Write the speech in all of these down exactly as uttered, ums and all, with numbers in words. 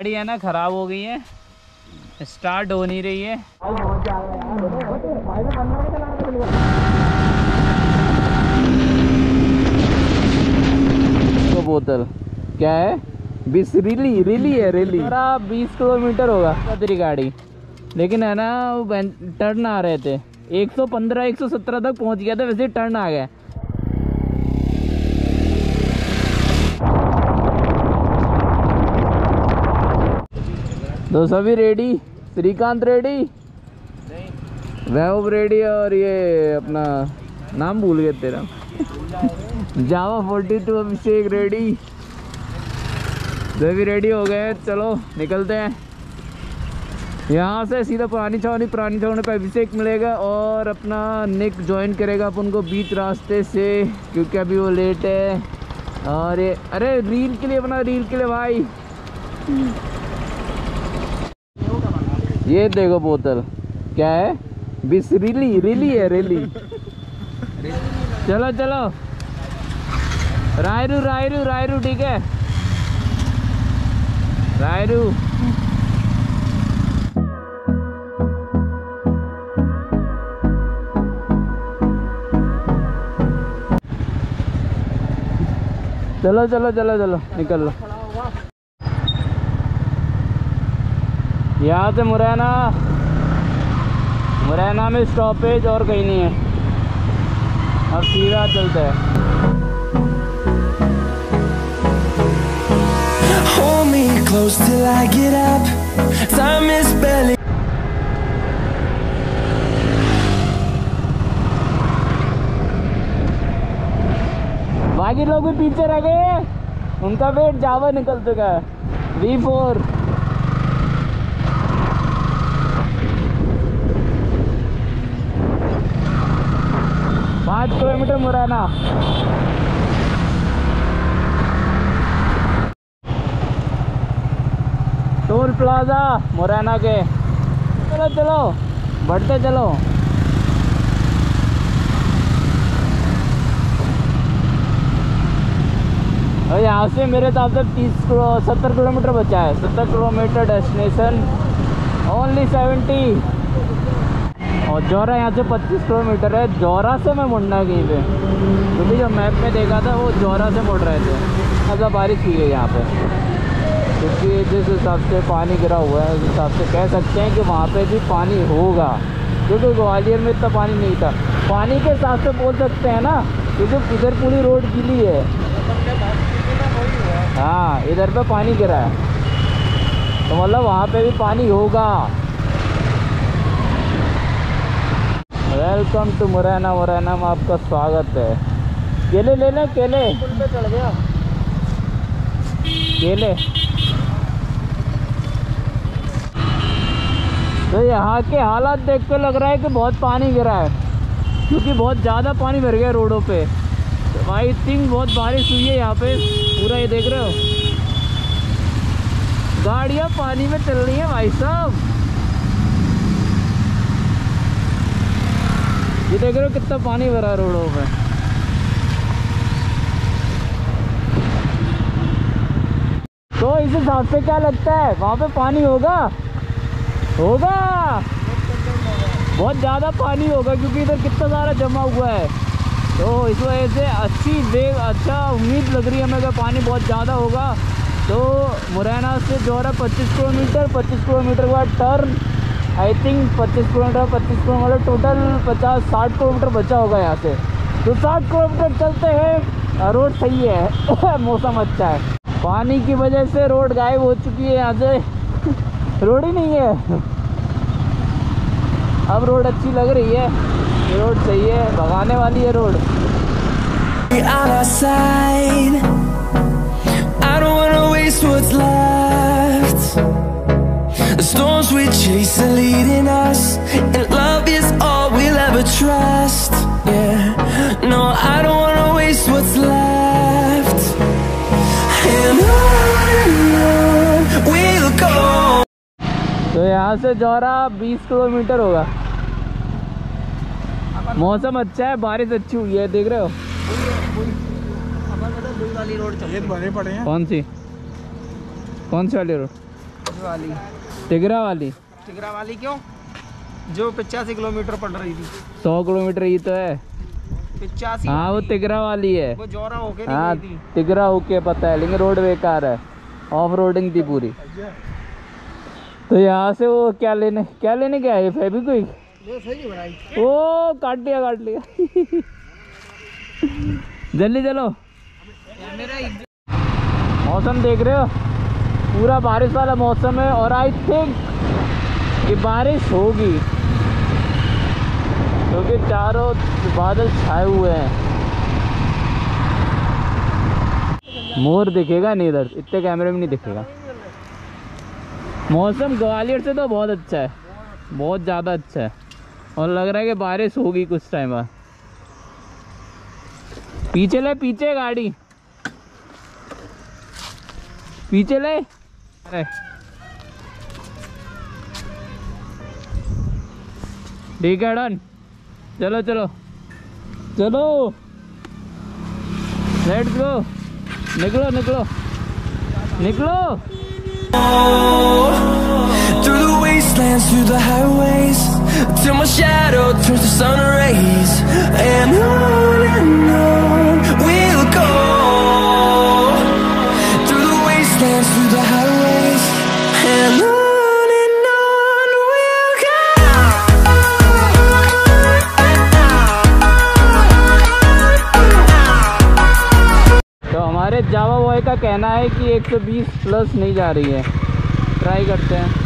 गाड़ी है ना खराब हो गई है, स्टार्ट हो नहीं रही है। तो बोतल क्या है, बीस रिली रिली है रिली बीस किलोमीटर होगा तेरी गाड़ी, लेकिन है ना वो टर्न आ रहे थे एक सौ पंद्रह एक सौ सत्रह तक पहुंच गया था, वैसे टर्न आ गया। तो सभी ready, Shrikant ready, Vaibhav ready, और ये अपना नाम भूल गए तेरा Jawa forty two Abhishek ready. सभी रेडी हो गए, चलो निकलते हैं यहाँ से सीधा पुरानी छावनी। पुरानी छावनी पे अभिषेक मिलेगा और अपना निक ज्वाइन करेगा अपन को बीच रास्ते से, क्योंकि अभी वो लेट है। और ये अरे रील के लिए अपना रील के लिए भाई, ये देखो बोतल क्या है, बीस रिली रिली है रिली। चलो चलो रायरू रायरू रायरू, ठीक है रायरू। चलो चलो चलो चलो निकल लो यहाँ से। मुरैना, मुरैना में स्टॉपेज और कहीं नहीं है, अब सीधा चलते हैं। Hold me close till I get up. Time is barely. बाकी लोग भी पीछे रह गए, उनका वेट जावा निकल चुका है वी फोर। पाँच kilometre Morena. Toll plaza Morena के। चलो चलो बढ़ते चलो। और यहाँ से मेरे हिसाब से तीस सत्तर किलोमीटर बचा है, सत्तर किलोमीटर डेस्टिनेशन, ओनली सेवेंटी। और जौरा यहाँ से पच्चीस किलोमीटर है। जौरा से मैं मुड़ना है कहीं पे, क्योंकि जो मैप में देखा था वो जौरा से मुड़ रहे थे। ज़्यादा बारिश की गई यहाँ पे, क्योंकि जिस हिसाब से पानी गिरा हुआ है उस हिसाब से कह सकते हैं कि वहाँ पे भी पानी होगा, क्योंकि ग्वालियर में इतना पानी नहीं था। पानी के हिसाब से बोल सकते हैं ना, क्योंकि इधर पूरी रोड गीली है। हाँ इधर पे पानी गिरा है, तो मतलब वहाँ पे भी पानी होगा। Welcome to Morena. मुरैना में आपका स्वागत है। केले ले लें, केले पे चढ़ गया केले। तो यहाँ के हालात देख के लग रहा है कि बहुत पानी गिरा है, क्योंकि बहुत ज़्यादा पानी भर गया रोडों पे। तो आई थिंक बहुत बारिश हुई है यहाँ पे, पूरा ये देख रहे हो गाड़ियाँ पानी में चल रही हैं भाई साहब। ये देख रहे हो कितना पानी भरा है रोडों पे। तो इस हिसाब से क्या लगता है वहाँ पे पानी होगा? होगा, बहुत ज़्यादा पानी होगा, क्योंकि इधर कितना सारा जमा हुआ है। तो इस वजह से अच्छी देख अच्छा उम्मीद लग रही है हमें कि पानी बहुत ज़्यादा होगा। तो मुरैना से जौरा पच्चीस किलोमीटर, पच्चीस किलोमीटर के बाद टर्न, आई थिंक पच्चीस किलोमीटर पच्चीस किलोमीटर टोटल पचास साठ किलोमीटर बचा होगा यहाँ से। तो साठ किलोमीटर चलते हैं। रोड सही है मौसम अच्छा है। पानी की वजह से रोड गायब हो चुकी है, यहाँ से रोड ही नहीं है। अब रोड अच्छी लग रही है, ये रोड सही है, भगाने वाली है road. The storms we chase are leading us, and love is all we'll ever trust. Yeah, no, I don't wanna waste what's left, and on we'll go. तो यहाँ से जौरा बीस किलोमीटर होगा। मौसम अच्छा है, बारिश अच्छी हुई है, देख रहे हो। वाली रोड चल रही है। कौन सी कौन सी वाली रोड? वाली तिगरा वाली टिगरा वाली क्यों? जो पचासी किलोमीटर पड़ रही थी। सौ किलोमीटर ही तो है। पचासी। हाँ वो तिगरा वाली है। वो जोरा होके नहीं हाँ गई थी। तिगरा होके पता है, लेकिन रोड बेकार है, ऑफ रोडिंग थी पूरी। तो यहाँ से वो क्या लेने क्या लेने क्या है? फेविक्विक। ओ काट लिया काट लिया जल्दी चलो। मौसम देख रहे हो, पूरा बारिश वाला मौसम है और आई थिंक कि बारिश होगी क्योंकि चारों बादल छाए हुए हैं। मोर दिखेगा नहीं इधर, इतने कैमरे में नहीं दिखेगा। मौसम ग्वालियर से तो बहुत अच्छा है, बहुत ज़्यादा अच्छा है और लग रहा है कि बारिश होगी कुछ टाइम बाद। पीछे ले, पीछे गाड़ी पीछे ले। अरे ठीक है डन, चलो चलो चलो लेट्स गो। निकलो निकलो निकलो। Through the wastelands, through the highways, till my shadow turns to sun rays, and on and on we'll go. Through the wastelands, through the highways, and on and on we'll go. तो हमारे जावा boy का कहना है कि एक सौ बीस plus नहीं जा रही है, ट्राई करते हैं।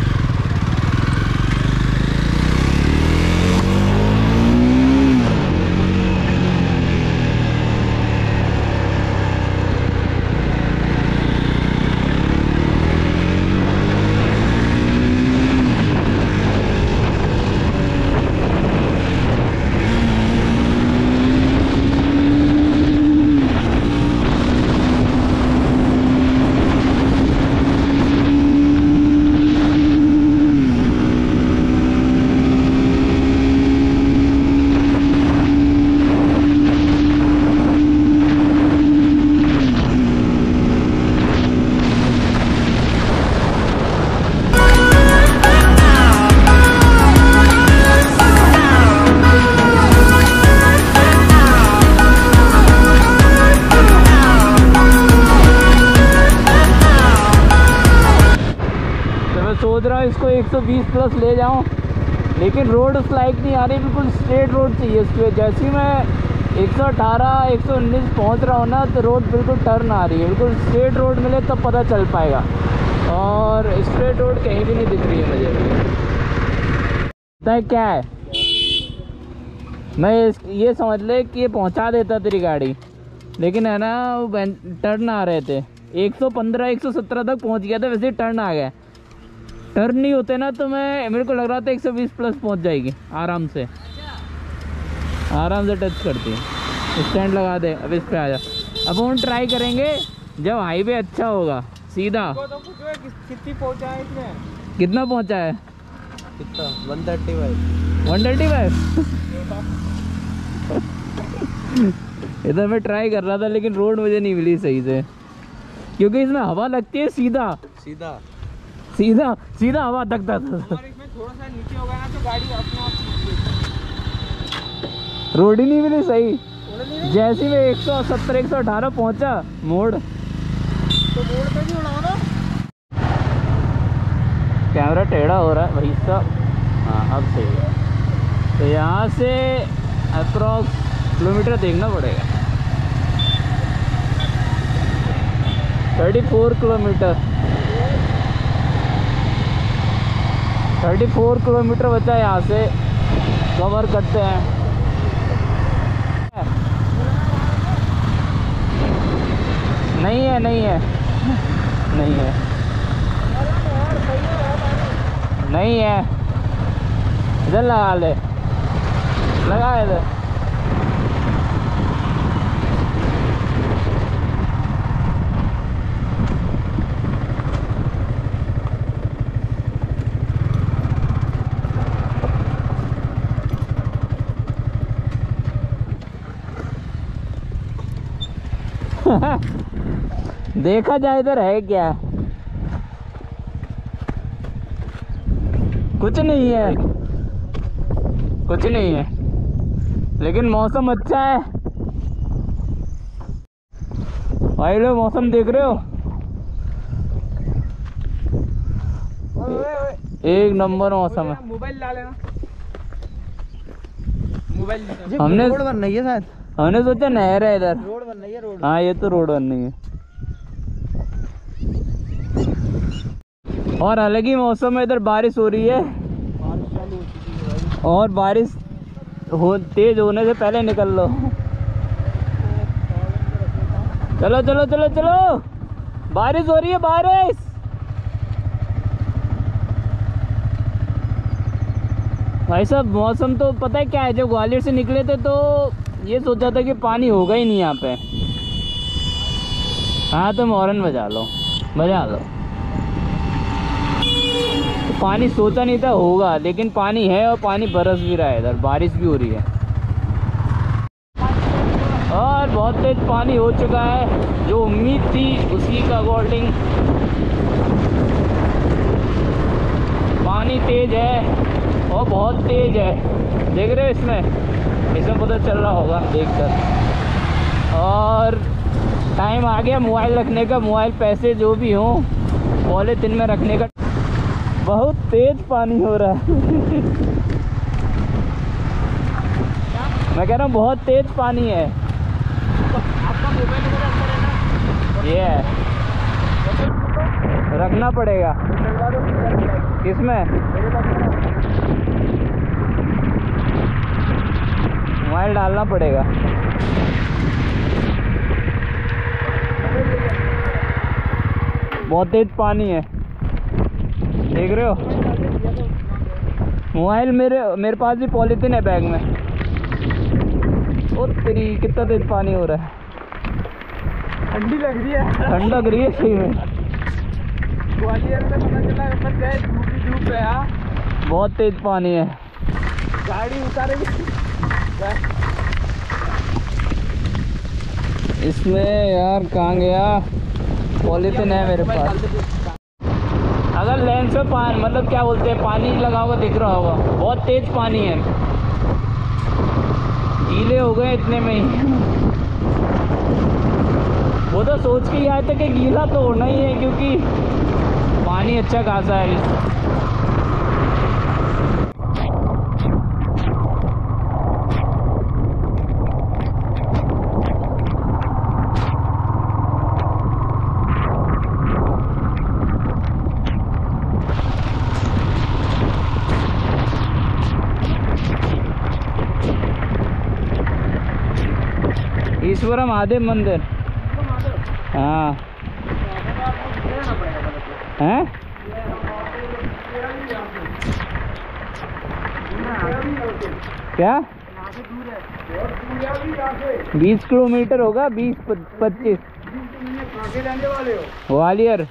सोच रहा हूँ इसको एक सौ बीस प्लस ले जाऊँ, लेकिन रोड उस लाइक नहीं आ रही, बिल्कुल स्ट्रेट रोड चाहिए इसके। जैसे ही मैं एक सौ अठारह एक सौ उन्नीस पहुँच रहा हूँ ना, तो रोड बिल्कुल टर्न आ रही है। बिल्कुल स्ट्रेट रोड मिले तब पता चल पाएगा, और स्ट्रेट रोड कहीं भी नहीं दिख रही है मुझे। पता है क्या है, मैं ये समझ ले कि ये पहुँचा देता तेरी गाड़ी, लेकिन है ना वो टर्न आ रहे थे। एक सौ पंद्रह एक सौ सत्रह तक पहुँच गया था, वैसे टर्न आ गया। टर्न नहीं होते ना तो मैं मेरे को लग रहा था एक सौ बीस प्लस पहुंच जाएगी आराम से, आराम से टच करती है। स्टैंड लगा दे, अब इस पे आ जा। अब हम ट्राई करेंगे जब हाईवे अच्छा होगा सीधा। कितनी पहुंचा है इसमें? कितना पहुंचा है? कितना? One thirty five one thirty five इधर मैं ट्राई कर रहा था, लेकिन रोड मुझे नहीं मिली सही से, क्योंकि इसमें हवा लगती है सीधा सीधा सीधा सीधा हवा धक धक। इसमें थोड़ा सा नीचे होगा ना तो गाड़ी अपने आप रोड ही नहीं मिली सही। जैसे मैं एक सौ सत्तर एक सौ अठारह पहुंचा मोड़, तो मोड़ पे नहीं उड़ाओ ना। कैमरा टेढ़ा हो रहा है भाई साहब। हाँ अब सही है। तो यहाँ से अप्रॉक्स किलोमीटर देखना पड़ेगा, चौंतीस किलोमीटर चौंतीस किलोमीटर बचा है, यहाँ से कवर करते हैं। नहीं है नहीं है नहीं है नहीं है इधर लगा ले, लगा इधर। देखा जाए इधर है क्या, कुछ नहीं है, कुछ नहीं है, लेकिन मौसम अच्छा है भाई लोग। मौसम देख रहे हो, एक नंबर मौसम है। मोबाइल ला लेना, मोबाइल हमने रोड बन रही है शायद, हमने सोचा नहर है इधर। रोड बन रही है, रोड। हाँ ये तो रोड बन रही है। और अलग ही मौसम है, इधर बारिश हो रही है और बारिश हो तेज होने से पहले निकल लो। चलो चलो चलो चलो, बारिश हो रही है, बारिश। भाई साहब मौसम तो पता है क्या है, जब ग्वालियर से निकले थे तो ये सोचा था कि पानी होगा ही नहीं यहाँ पे। हाँ तो हॉर्न बजा लो, बजा लो। तो पानी सोचा नहीं था होगा, लेकिन पानी है और पानी बरस भी रहा है, इधर बारिश भी हो रही है और बहुत तेज पानी हो चुका है। जो उम्मीद थी उसी का अकॉर्डिंग पानी तेज है और बहुत तेज है। देख रहे हो इसमें इसमें पता चल रहा होगा देखकर। और टाइम आ गया मोबाइल रखने का, मोबाइल पैसे जो भी हों पॉलीथिन में रखने का। बहुत तेज पानी हो रहा है मैं कह रहा हूँ बहुत तेज पानी है। आपका मोबाइल मेरे अंदर है ना, ये है, रखना पड़ेगा। किसमें? मोबाइल डालना पड़ेगा। बहुत तेज पानी है, देख रहे हो। मोबाइल मेरे मेरे पास भी पॉलीथिन है बैग में। ओ तेरी, कितना तेज पानी हो रहा है। ठंडी लग रही है, ठंड लग रही है सही में। ग्वालियर में पता चला मत गए, धूप ही धूप है। हाँ बहुत तेज पानी है। गाड़ी उतारेगी इसमें यार, कहाँ गया पॉलीथिन? है मेरे पास। अगर लेंस में पानी, मतलब क्या बोलते हैं, पानी लगा होगा, दिख रहा होगा। बहुत तेज पानी है, गीले हो गए इतने में ही। वो तो सोच के ही आए थे कि गीला तो होना ही है, क्योंकि पानी अच्छा खासा है। ईश्वरा महादेव मंदिर। हाँ हैं? क्या बीस किलोमीटर होगा, बीस पच्चीस। ग्वालियर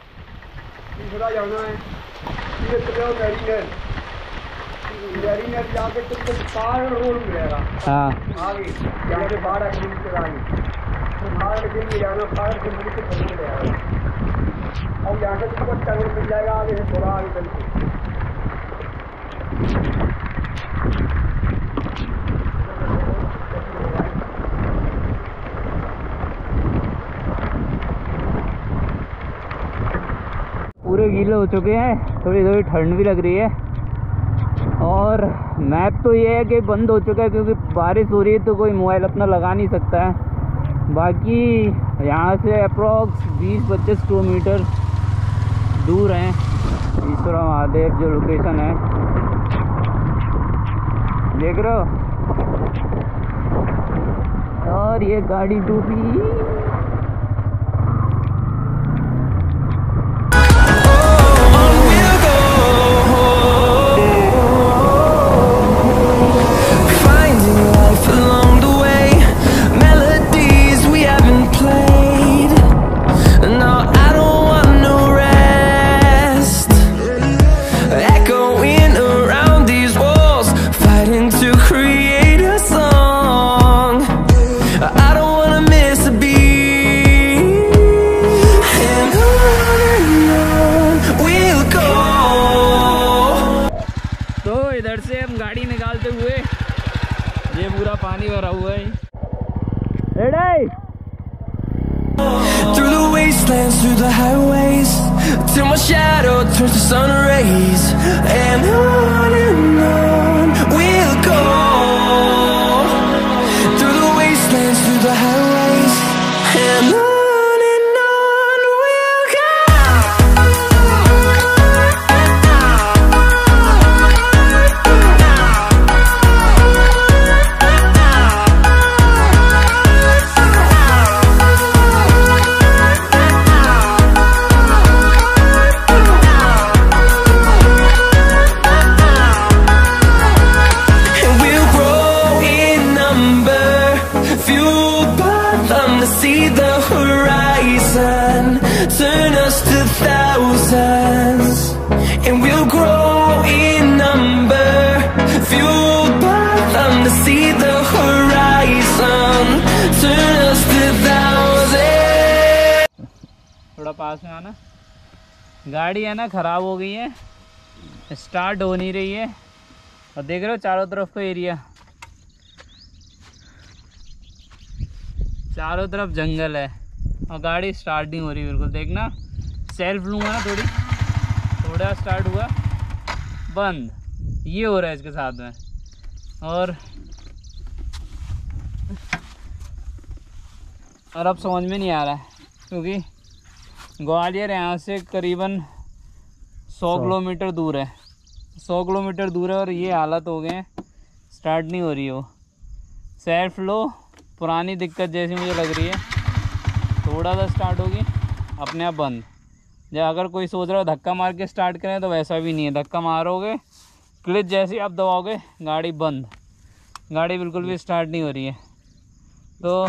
जाके तुमको पार रोड मिलेगा। हाँ आगे जाके बारह किलोमीटर आगे पार के जाना, पार से मुड़ के चलने जाएगा और यहाँ से तुमको टनल मिल जाएगा आगे से थोड़ा आगे चल के। पूरे गीले हो चुके हैं, थोड़ी थोड़ी ठंड भी लग रही है। और मैप तो ये है कि बंद हो चुका है, क्योंकि बारिश हो रही है तो कोई मोबाइल अपना लगा नहीं सकता है। बाकी यहाँ से अप्रॉक्स बीस पच्चीस किलोमीटर दूर है ईश्वरा महादेव जो लोकेशन है, देख रहे हो। और ये गाड़ी डूबी। To create a song, I don't wanna miss a beat. चलते हुए। ये पूरा पानी भरा हुआ है। Ready? Through the wastelands, through the highways, till my shadow turns to sun rays, and on and on we'll go. Through the wastelands, through the highways, and on. Turn us to thousands, and we'll grow in number, fueled by them to see the horizon. Turn us to thousands. थोड़ा पास में आना। गाड़ी है ना खराब हो गई है, स्टार्ट हो नहीं रही है। और देख रहे हो चारों तरफ का एरिया, चारों तरफ जंगल है और गाड़ी स्टार्ट नहीं हो रही। बिल्कुल देखना, सेल्फ लूँगा ना थोड़ी, थोड़ा स्टार्ट हुआ बंद, ये हो रहा है इसके साथ में। और और अब समझ में नहीं आ रहा है, क्योंकि ग्वालियर यहाँ से करीबन सौ किलोमीटर दूर है, सौ किलोमीटर दूर है और ये हालत हो गए हैं, स्टार्ट नहीं हो रही है वो। सेल्फ लो, पुरानी दिक्कत जैसी मुझे लग रही है। थोड़ा सा स्टार्ट होगी अपने आप बंद। जब अगर कोई सोच रहा हो धक्का मार के स्टार्ट करें तो वैसा भी नहीं है, धक्का मारोगे क्लिच जैसे आप दबाओगे गाड़ी बंद, गाड़ी बिल्कुल भी स्टार्ट नहीं हो रही है। तो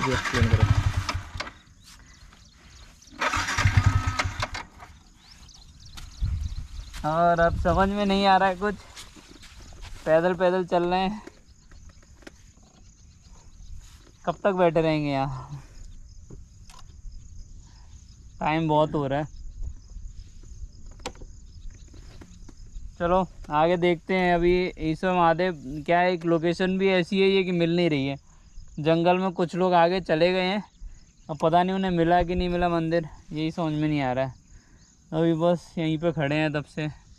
और अब समझ में नहीं आ रहा है कुछ, पैदल पैदल चल रहे हैं, कब तक बैठे रहेंगे यहाँ, टाइम बहुत हो रहा है। चलो आगे देखते हैं। अभी ईश्वर महादेव क्या है, एक लोकेशन भी ऐसी है ये कि मिल नहीं रही है। जंगल में कुछ लोग आगे चले गए हैं, अब पता नहीं उन्हें मिला कि नहीं मिला मंदिर, यही समझ में नहीं आ रहा है। अभी बस यहीं पे खड़े हैं तब से।